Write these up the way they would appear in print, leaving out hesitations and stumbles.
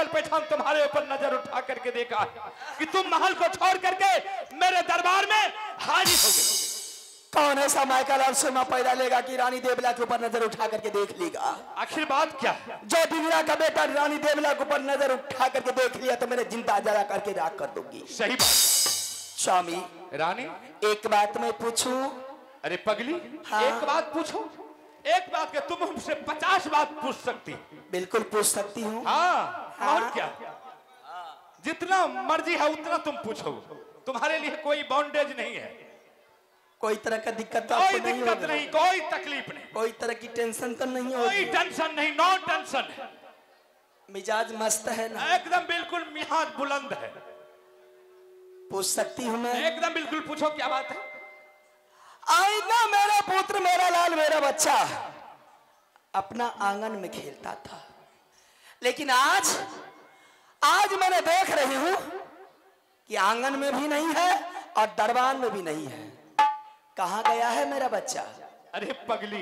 Michael Paithan तुम्हारे ऊपर नजर उठा करके देखा कि तुम महल को छोड़ करके मेरे दरबार में हाजिर हो गए। कौन ऐसा माइकल अरसमा पैदा लेगा कि रानी देवला के ऊपर नजर उठा करके देख लेगा? आखिर बात क्या है? जो दिगरा का बेटा रानी देवला के ऊपर नजर उठा करके देख लिया तो मैंने जिंदा जला करके राख कर दूंगी। सही बात। स्वामी रानी एक बात मैं पूछूं? अरे पगली, हाँ। एक बात पूछो। एक बात के तुम हमसे 50 बात पूछ सकती। बिल्कुल पूछ सकती हूँ। हाँ, हाँ। और क्या, जितना मर्जी है उतना तुम पूछो। तुम्हारे लिए कोई बॉन्डेज नहीं है, कोई तरह का दिक्कत तो कोई दिक्कत नहीं, कोई तकलीफ नहीं, कोई तरह की टेंशन तो नहीं होगी? कोई टेंशन नहीं, नो टेंशन। मिजाज मस्त है ना? एकदम बिल्कुल मिजाज बुलंद है। पूछ सकती हूँ मैं? एकदम बिल्कुल पूछो, क्या बात है? आईना मेरा पुत्र, मेरा लाल, मेरा बच्चा अपना आंगन में खेलता था, लेकिन आज मैंने देख रही हूं कि आंगन में भी नहीं है और दरबार में भी नहीं है। कहां गया है मेरा बच्चा? अरे पगली,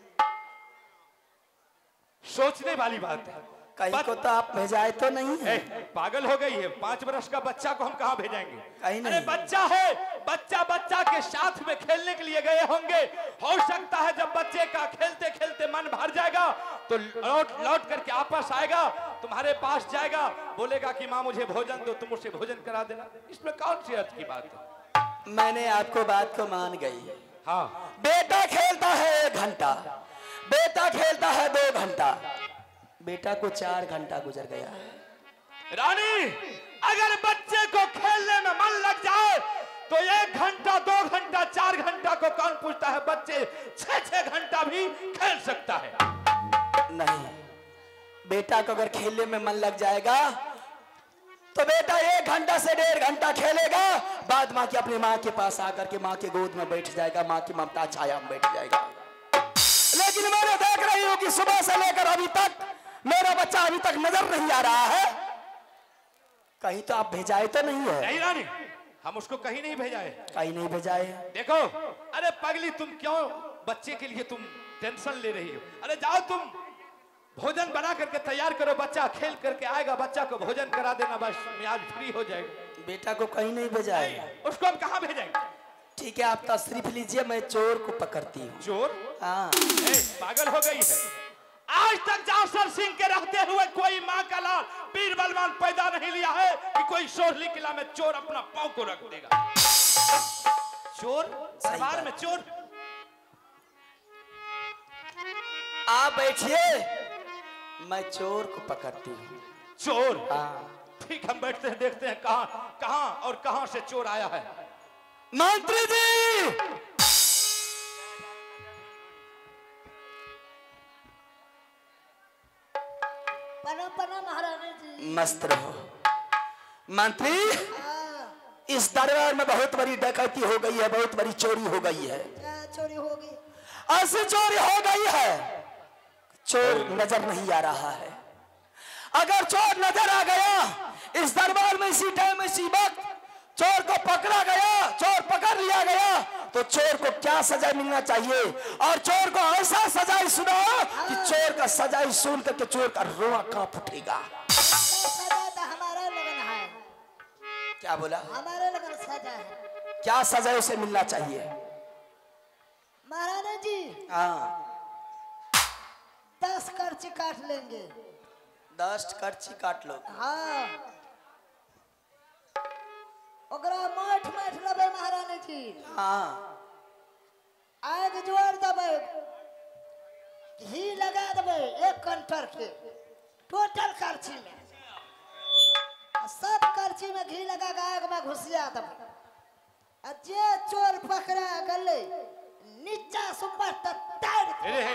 सोचने वाली बात है। कहीं को तो आप भेजाए तो नहीं है? पागल हो गई है? 5 वर्ष का बच्चा को हम कहां भेजेंगे? कहीं नहीं। अरे बच्चा है, बच्चा के साथ में खेलने के लिए गए होंगे। हो सकता है जब बच्चे का खेलते खेलते मन भर जाएगा तो लौट करके वापस आएगा, तुम्हारे पास जाएगा, बोलेगा कि माँ मुझे भोजन दो, तुम उसे भोजन करा देना। इसमें कौन सी अर्थ की बात है? मैंने आपको बात को मान गई। हाँ, बेटा खेलता है 1 घंटा, बेटा खेलता है 2 घंटा, बेटा को 4 घंटा गुजर गया है। रानी, अगर बच्चे को खेलने में मन लग जाए तो 1 घंटा, 2 घंटा, 4 घंटा को कौन पूछता है? बच्चे 6-6 घंटा भी खेल सकता है। नहीं, बेटा को अगर खेलने में मन लग जाएगा तो बेटा 1 घंटा से 1.5 घंटा खेलेगा, बाद माँ की अपनी माँ के पास आकर के माँ के गोद में बैठ जाएगा, माँ की ममता छाया में बैठ जाएगा। लेकिन मैंने देख रही हूँ कि सुबह से लेकर अभी तक मेरा बच्चा अभी तक नजर नहीं आ रहा है। कहीं तो आप भेजाए तो नहीं है? नहीं रानी, हम उसको कहीं नहीं भेजाए। कहीं नहीं भेजाए? देखो, अरे पगली, तुम क्यों बच्चे के लिए तुम टेंशन ले रही हो? अरे जाओ, तुम भोजन बना करके तैयार करो, बच्चा खेल करके आएगा, बच्चा को भोजन करा देना, बस मियाज फ्री हो जाएगा। बेटा को कहीं नहीं भेजाए? उसको हम कहाँ भेजेंगे? ठीक है, आप तशरीफ लीजिए, मैं चोर को पकड़ती हूँ। चोर? हाँ। पागल हो गई है? आज तक जासर सिंह के रहते हुए कोई माँ का लाल पीर बलवान पैदा नहीं लिया है कि कोई सोहली किला में चोर अपना पांव को रख देगा। चोर दरबार में चोर? आप बैठिए, मैं चोर को पकड़ती हूँ। चोर? हाँ। ठीक, हम बैठते हैं, देखते हैं कहां और कहां से चोर आया है। मंत्री जी! पना महारानी जी। मस्त रहो। मंत्री, इस दरबार में बहुत बड़ी डकैती हो गई है, बहुत बड़ी चोरी हो गई है। क्या चोरी हो गई? ऐसी चोरी हो गई है, चोर नजर नहीं आ रहा है। अगर चोर नजर आ गया इस दरबार में, इसी टाइम, इसी वक्त चोर को पकड़ा गया, चोर पकड़ लिया गया, तो चोर को क्या सजा मिलना चाहिए? और चोर को ऐसा सजाई सुनाओ कि चोर का सजाई सुन करके चोर का रोआ कांप उठेगा। सजा तो हमारा लगन है। क्या बोला? हमारे लगन सजा है। क्या सजा उसे मिलना चाहिए? महारानी जी, हाँ। 10 कर्ची काट लेंगे। 10 कर्ची काट लो? हाँ। ओकरा माठ लबे महारानी जी। हाँ। आग जोड़ दबे, घी लगा दबे 1 कंटर के टोटल कर्ची में, सब कर्ची में घी लगा के आग में घुसिया दबे। जे चोर पकड़ा गले नीचा सुपर ताड़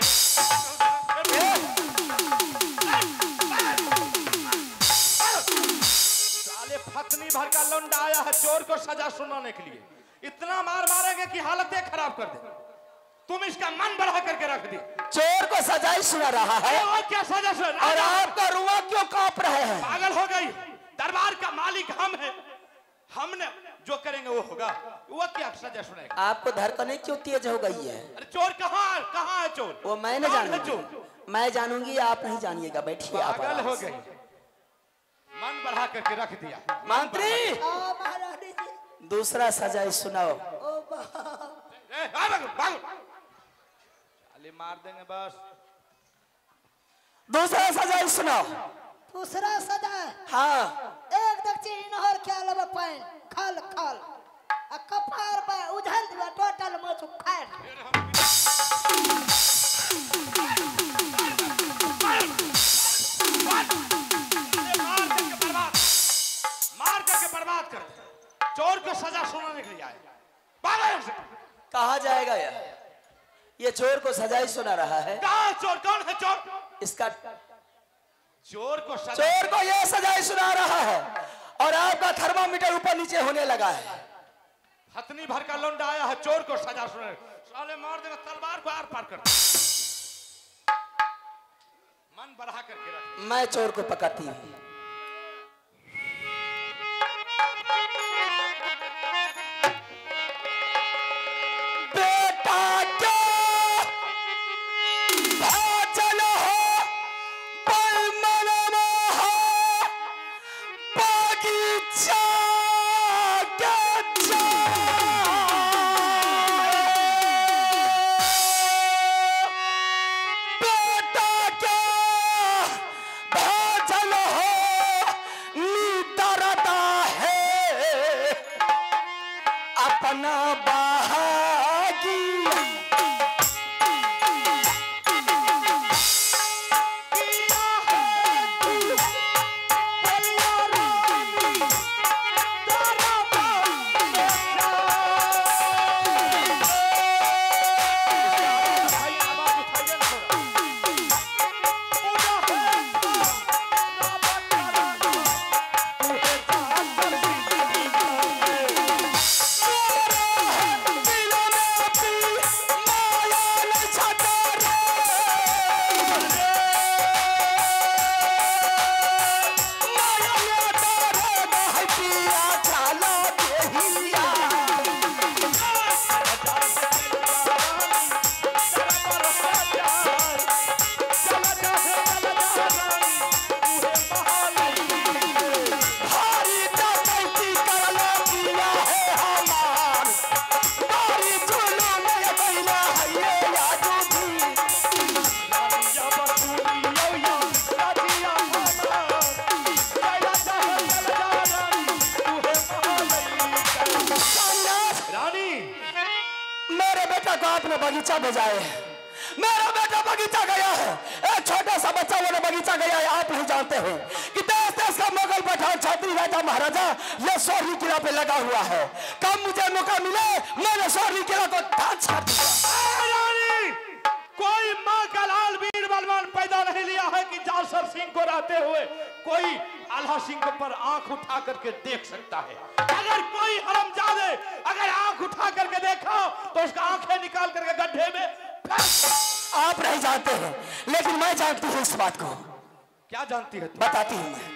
फतनी भर का लौंडा आया है चोर को सजा सुनाने के लिए। इतना मार मारेंगे कि हालतें खराब कर दे। तुम इसका मन बढ़ा करके रख दी। चोर को सजा सुना रहा है और क्या सजा सुना? और आपका रुआ क्यों कांप रहे हैं? पागल हो गई? दरबार का मालिक हम हैं, हमने जो करेंगे वो होगा। वो क्या सजा सुनाएगा? आपको धड़कनें क्यों तेज हो गई है? अरे चोर कहाँ है चोर? वो मैं न जानूंगी, मैं जानूंगी, आप नहीं जानिएगा। बैठिए। आप पागल हो गई? मन बढ़ा करके रख दिया। मंत्री महारानी जी दूसरा सजाई सुनाओ। ओ बाप खाली मार देंगे बस। दूसरा सजाई सुनाओ। दूसरा सदा हाँ एक दक्षिण इनहर ख्याल अब पाइन खाल खाल आ कपार बा उझल दिया टोटल मचु खाए मार करके बर्बाद कर दे। चोर को सजा सुनाने के लिए आए। कहा जाएगा ये चोर को सजाई सुना रहा है। कहाँ चोर? कौन है चोर? इसका चोर को सजा, चोर को यह सजाई सुना रहा है और आपका थर्मामीटर ऊपर नीचे होने लगा है। हथनी भर का लौंडा आया है चोर को सजा सुनाने। साले मार देगा, तलवार को आर पार कर। मन बढ़ा करके रख। मैं चोर को पकड़ती हूँ। बेटा क्या भाजल हो बलमन हो बगीचा के बेटा क्या भाजल हो नीतरता है अपना बागी आपने बगीचा भेजाए। मेरा बेटा बगीचा गया है। एक छोटा सा बच्चा वो बगीचा गया है। आप नहीं जानते हैं कि देश देश का मुगल पठान छात्री राजा महाराजा ये सोहरी किला पे लगा हुआ है। कब मुझे मौका मिले मैंने सोहरी किला को छाप दिया। कोई माँ का लाल वीर बलवान पैदा नहीं लिया है कि जासर सिंह को रहते हुए कोई आल्हा सिंह पर आंख उठा करके देख सकता है। अगर कोई हरामजादे अगर आंख उठा करके देखा तो उसका आंखें निकाल करके गड्ढे में आप नहीं जानते हैं लेकिन मैं जानती हूँ इस बात को। क्या जानती है? बताती हूँ मैं।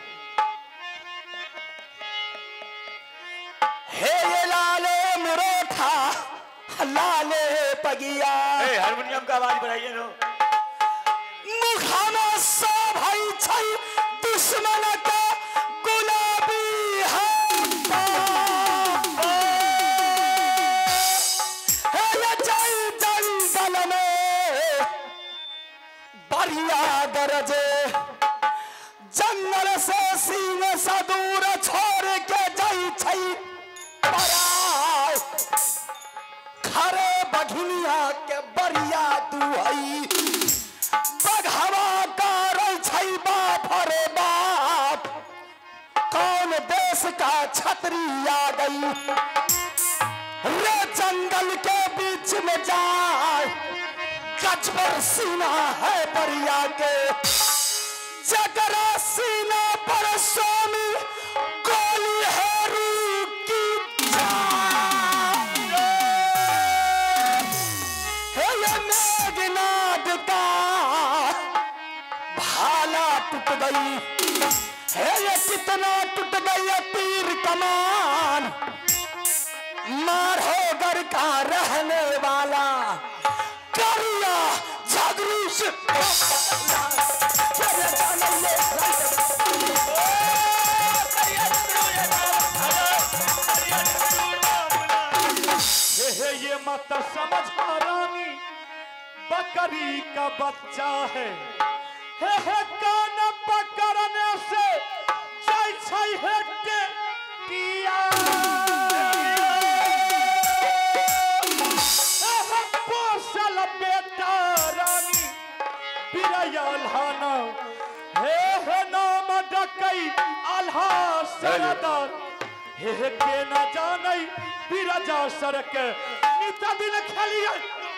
हे ये लाले मुरोठा लाले पगिया हारमोनियम का आवाज बढ़ाइए नो। मुखाना सा भाई छई दुश्मन का गुलाबी है ये जंगल में बढ़िया गरजे जंगल से सीने से दूर छोड़ के जाई छई पराय खरे बघिनिया के बरिया दुहई बघवा कर छई बाप रे बाप कौन देश का छतरी आ गई रे जंगल के बीच में जाए गजबर सीना है बरिया के जगरा सीना पर स्वामी गोली है रू की हे ये मेघनाद का भाला टूट गई है ये कितना टूट गई है तीर कमान मार हो घर का रहने वाला करिया झगड़ू बात समझा रानी, बकरी का बच्चा है। हे कान पकड़ने से जाय छै हेटे किया। पोसल बेटा रानी बिरया अल्हाना, हे नाम डकई अल्हा सरदार, हे के न जानै बिरजा सरक नित दिन खेलिए।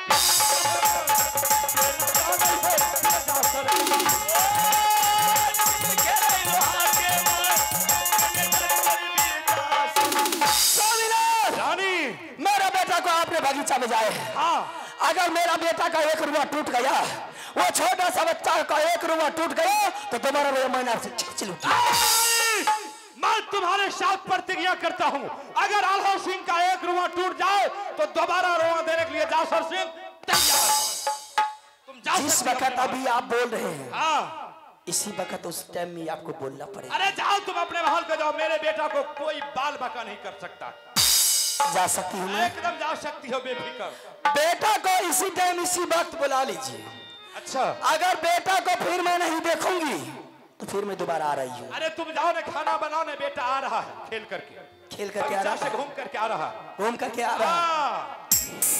रानी, मेरा बेटा को आपने बगीचा में जाए। हाँ, अगर मेरा बेटा का एक रुपया टूट गया, वो छोटा सा बच्चा का एक रुपया टूट गया, तो तुम्हारा रुपया मैंने आपसे खींच लूंगा। मैं तुम्हारे साथ प्रतिज्ञा करता हूँ, अगर आल्हा सिंह का एक रुपया टूट जाए तो दोबारा रुपया देने के लिए जासर सिंह तैयार। तुम जा जिस वक्त अभी आप बोल रहे हैं, हाँ, इसी वक्त उस टाइम में आपको बोलना पड़ेगा। अरे जाओ तुम अपने महल को जाओ, मेरे बेटा को कोई बाल बका नहीं कर सकता। जा सकती हूँ मैं? एकदम जा सकती हो बेफिक्र। बेटा को इसी टाइम इसी वक्त बुला लीजिए। अच्छा, अगर बेटा को फिर मैं नहीं देखूंगी तो फिर मैं दोबारा आ रही हूँ। अरे तुम जाओ ना, खाना बनाओ ना, बेटा आ रहा है खेल करके, खेल करके आ रहा से है, घूम करके आ रहा है। घूम करके आ रहा है। हाँ।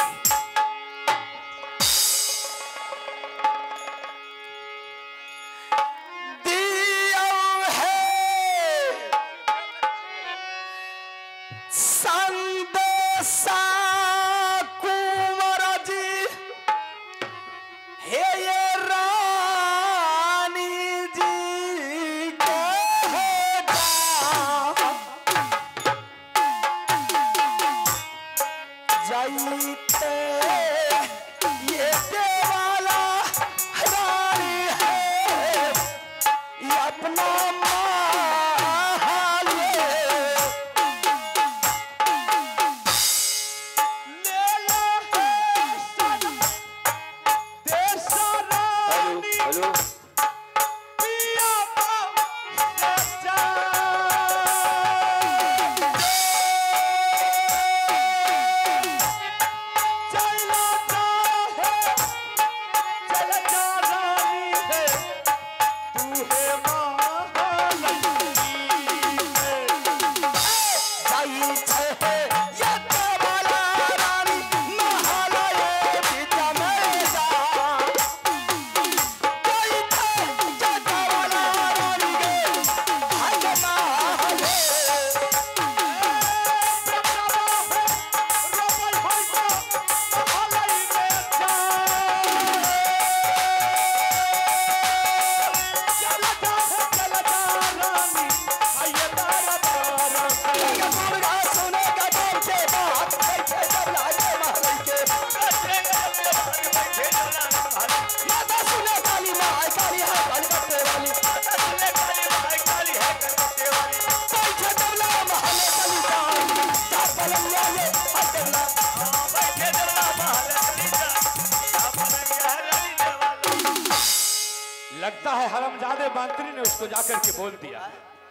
लगता है हरामजादे मंत्री ने उसको जाकर के बोल दिया,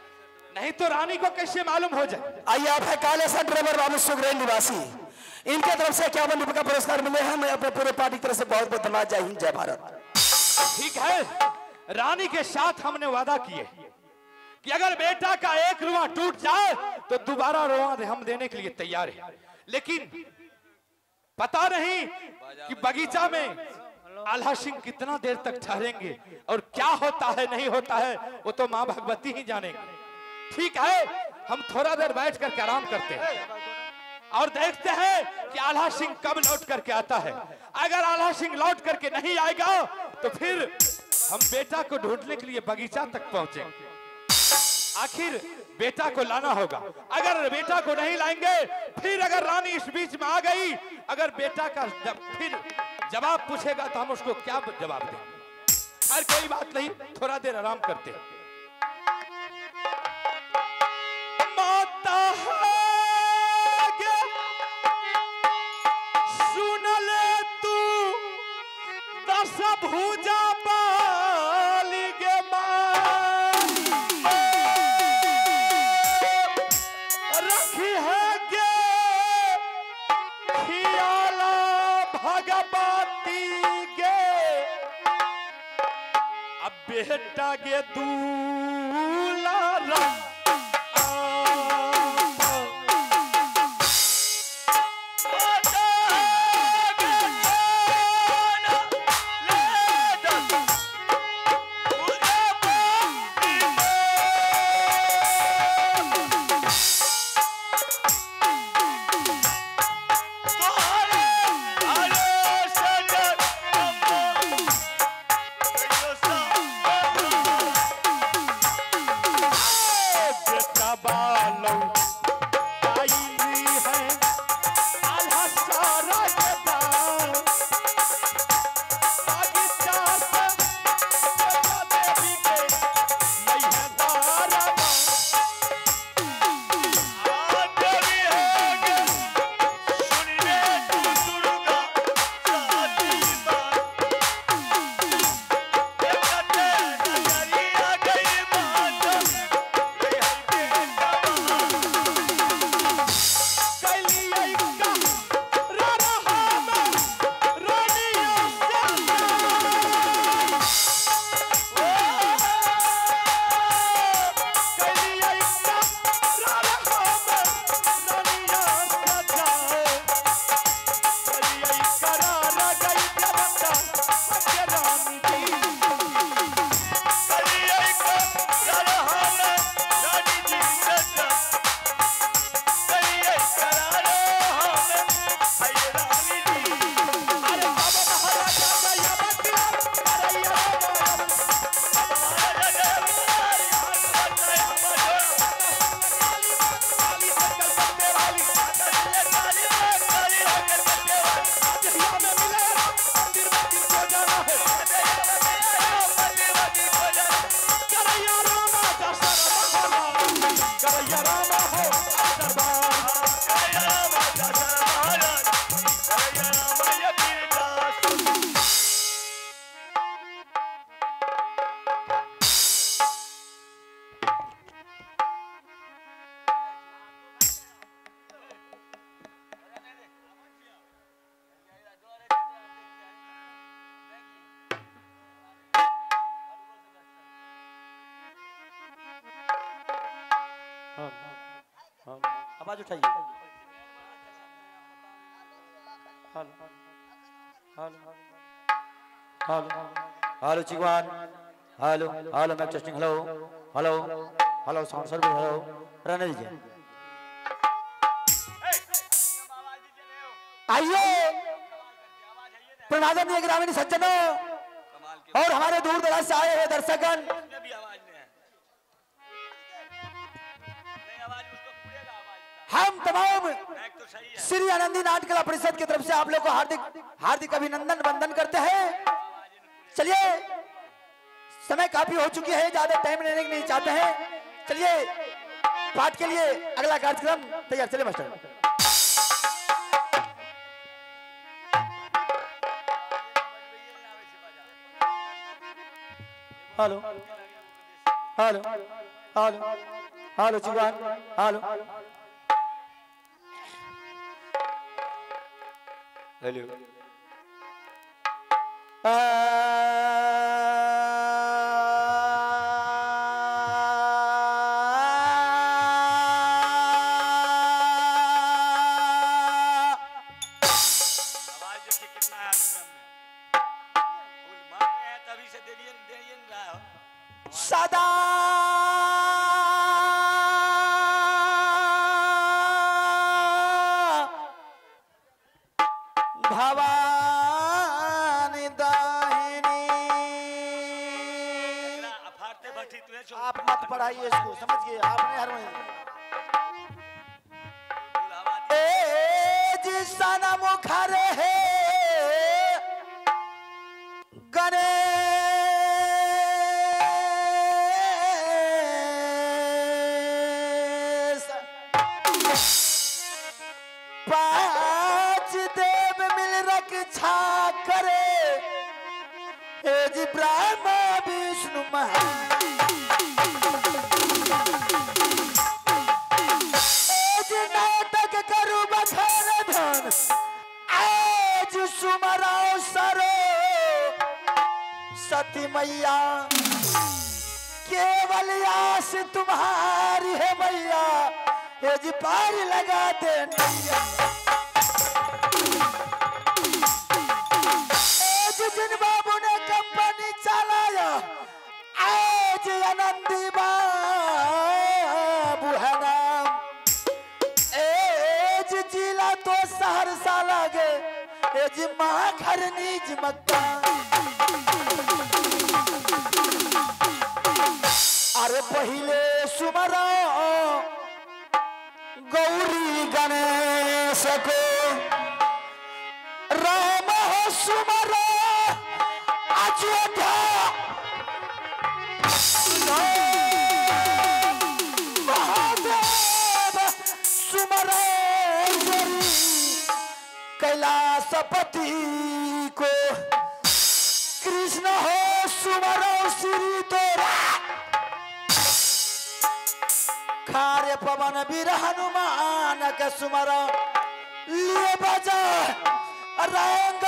नहीं तो रानी को कैसे मालूम हो जाए। आइए, आप है काले सा ड्राइवर बाबू सुग्रेन निवासी, इनके तरफ से 51 रुपए का पुरस्कार मिले हैं। मैं अपने पूरे पार्टी की तरफ से बहुत बहुत धन्यवाद। जय हिंद, जय भारत। ठीक है, रानी के साथ हमने वादा किए कि अगर बेटा का एक रुआ टूट जाए तो दोबारा रुआ हम देने के लिए तैयार है, लेकिन पता नहीं कि बगीचा में आल्हा सिंह कितना देर तक ठहरेंगे और क्या होता है नहीं होता है वो तो मां भगवती ही जानेंगे। ठीक है, हम थोड़ा देर बैठ करके आराम करते हैं और देखते हैं कि आल्हा सिंह कब लौट करके आता है। अगर आल्हा सिंह लौट करके नहीं आएगा तो फिर हम बेटा को ढूंढने के लिए बगीचा तक पहुंचेंगे। आखिर बेटा को लाना होगा, अगर बेटा को नहीं लाएंगे फिर अगर रानी इस बीच में आ गई, अगर बेटा का फिर जवाब पूछेगा तो हम उसको क्या जवाब देंगे। हर कोई बात नहीं, थोड़ा देर आराम करते हैं। माता सुन ले तू दस भुजा बाली गे रखी है गे खियाला बेटा गे दूलारा आवाज उठाइए। हेलो चिकवान, hello hello mic testing, hello hello hello sound service, hello रहने दीजिए। आइए प्रणादनीय ग्रामीण सज्जनों और हमारे दूर दराज से आए हुए दर्शकगण, हम तमाम श्री आनंदी नाट्य कला परिषद की तरफ से आप लोग को हार्दिक हार्दिक अभिनंदन वंदन करते हैं। चलिए समय काफी हो चुकी है, ज्यादा टाइम लेने नहीं चाहते हैं। चलिए पाठ के लिए अगला कार्यक्रम तैयार। चलिए master. Hello hello hello hello चिकवान, हेलो हेलो सदा भवानी दाहिनी। आप मत पढ़ाइए इसको, समझिए आपने हर महीने जिसा मुखर है गणेश, पांच देव मिल रक्षा करे, जी ब्रह्मा विष्णु महा। नाटक करू बखान धन आज सुमराओ सरो सती मैया केवल आस तुम्हारी है मैया, ये जी पार लगा दे नैया। जिन बाबू ने कंपनी चलाया, आज आनंदी बाबू है नाम। एज जिला तो सहरसा लगे, एज माँ घर निज मकान। अरे पहले सुमरा गौरी गणेश को, राम हो सुमरा अयोध्या महादेव सुमरा कैलाशपति को, कृष्ण हो सुमरो श्री तोरा, खारे पवन वीर हनुमान के सुमरो लिए बजा रंग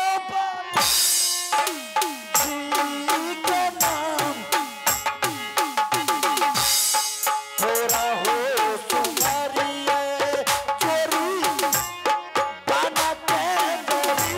जी के नाम थोड़ा हो सुमरिए चोरी बना के गोरी।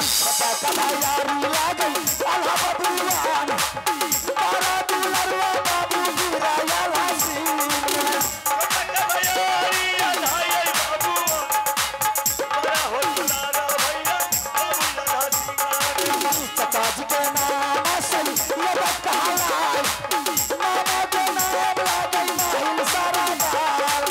पता कदा यारी लागल अल्लाह बबुआन तारा दुलरवा बाबू गिरा याला सीन चाचा जी के नाम से ये बात कहलाए मामा के नाम लागल महिल सारा गाल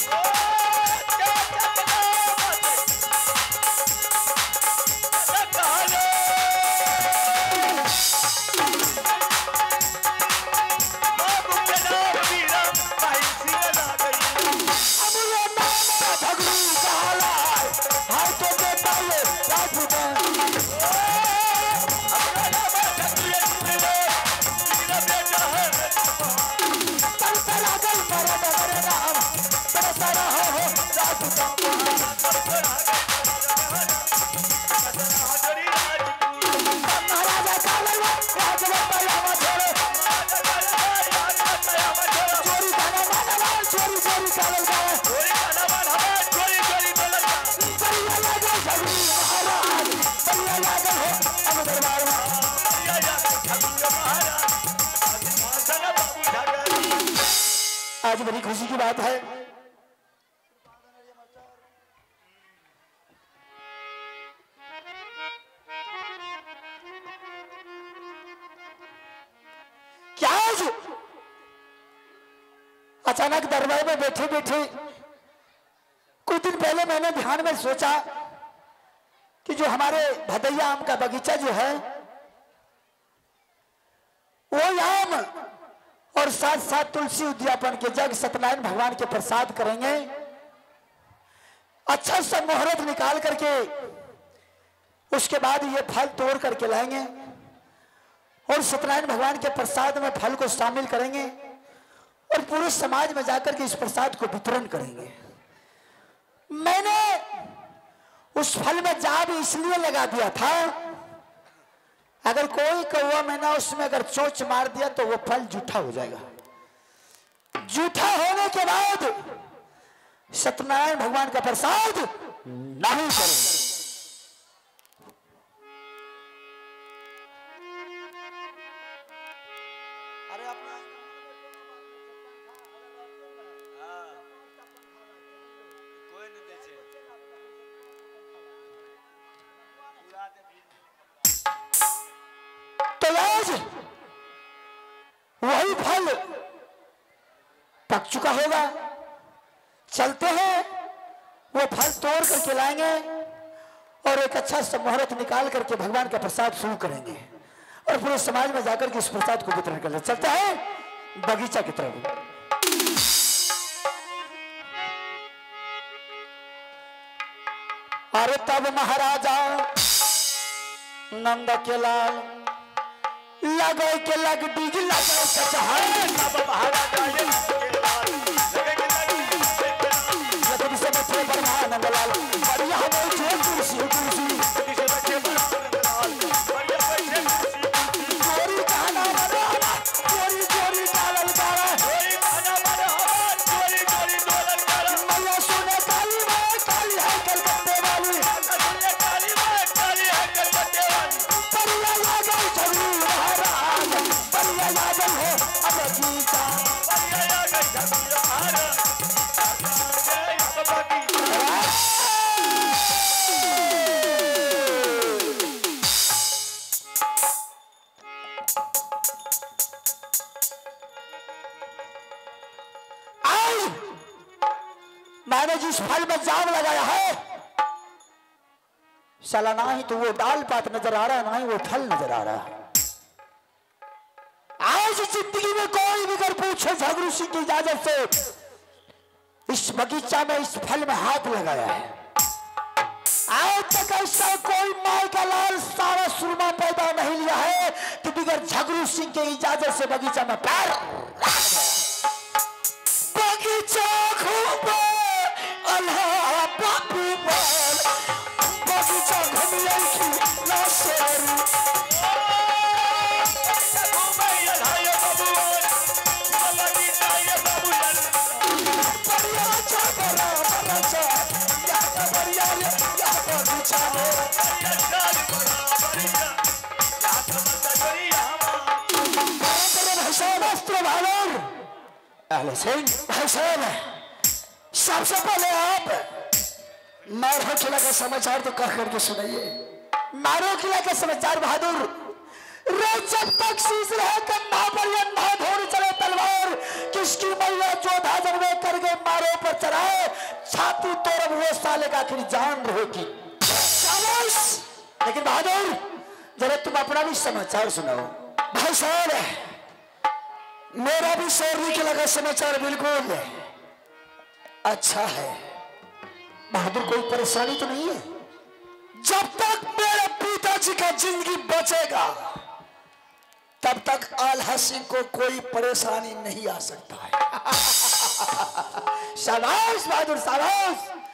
आज बड़ी खुशी की बात है क्या आज अचानक दरबार में बैठे बैठे कुछ दिन पहले मैंने ध्यान में सोचा कि जो हमारे भदैया आम का बगीचा जो है वो आम और साथ साथ तुलसी उद्यापन के जग सत्यनारायण भगवान के प्रसाद करेंगे। अच्छा सा मुहूर्त निकाल करके उसके बाद ये फल तोड़ करके लाएंगे और सत्यनारायण भगवान के प्रसाद में फल को शामिल करेंगे और पूरे समाज में जाकर के इस प्रसाद को वितरण करेंगे। मैंने उस फल में जाब इसलिए लगा दिया था अगर कोई कौवा मैना उसमें अगर चोंच मार दिया तो वो फल जूठा हो जाएगा। जूठा होने के बाद सत्यनारायण भगवान का प्रसाद नहीं करेंगे। अरे अपना कोई नहीं देचे तो आज वही फल पक चुका होगा। चलते हैं वो फल तोड़ करके लाएंगे और एक अच्छा सा मुहूर्त निकाल करके भगवान का प्रसाद शुरू करेंगे और पूरे समाज में जाकर के इस प्रसाद को वितरण कर चलते हैं बगीचा की तरफ। अरे तब महाराजा नंद के लाल लगे के लग डीज लगे कचहर तब महाराजा ये लगे से बच्चे परमानंद लाल बढ़िया हमें जो कुर्सी कुर्सी से बच्चे लाल बढ़िया बैठे चोरी खाना बना चोरी चोरी डालल डाला कोई खाना बना चोरी चोरी डोलर कर मैया सुने काली है कलकत्ते वाली काली है कलकत्ते वाली परिया लागल जरूर महाराज परिया लागल हो अब गीता बढ़िया गई जमीरा महाराज अब बाकी आज मैंने जिस फल में जाम लगाया है साला ना ही तो वो डाल पात नजर आ रहा है ना ही वो फल नजर आ रहा है। आज जिंदगी में कोई भी अगर पूछे झगड़ू सिंह की इजाजत से इस बगीचा में इस फल में हाथ लगाया है आज तक ऐसा कोई माई का लाल सारा सुरमा पैदा नहीं लिया है कि बगैर झगड़ू सिंह की इजाजत से बगीचा में पैर बगीचा घूमे अल्लाह बापू बोल बगीचा घूमिए की लाशेरी बढ़िया चा बड़ा बड़ा चा या बढ़िया या बिछावे सबसे पहले आप मारो किला का समाचार तो कह करके सुनाइए। मारो किला का समाचार बहादुर। जब तक शीश रहे कंधा पर अंधा घोड़ चले तलवार, किसकी मैया जोधा जन्मे करके मारो पर चढ़ाए, छाती तोड़ वो साले का आखिर जान रहेगी। लेकिन बहादुर जरा तुम अपना भी समाचार सुनाओ। भाई साहब मेरा भी शौर्य किला का समाचार बिल्कुल अच्छा है। बहादुर कोई परेशानी तो नहीं है? जब तक मेरे पिताजी का जिंदगी बचेगा तब तक आल्हा सिंह को कोई परेशानी नहीं आ सकता है। शाबाश बहादुर शाबाश।